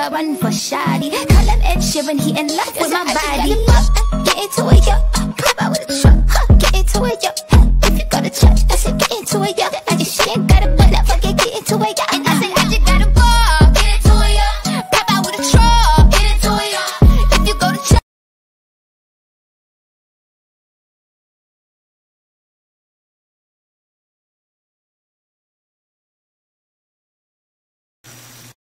I run for shoddy. Call him Ed Sheeran, he in love with my body. Get into it, yo.